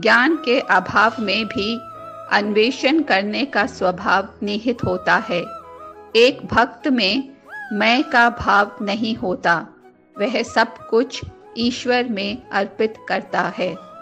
ज्ञान के अभाव में भी अन्वेषण करने का स्वभाव निहित होता है। एक भक्त में मैं का भाव नहीं होता, वह सब कुछ ईश्वर में अर्पित करता है।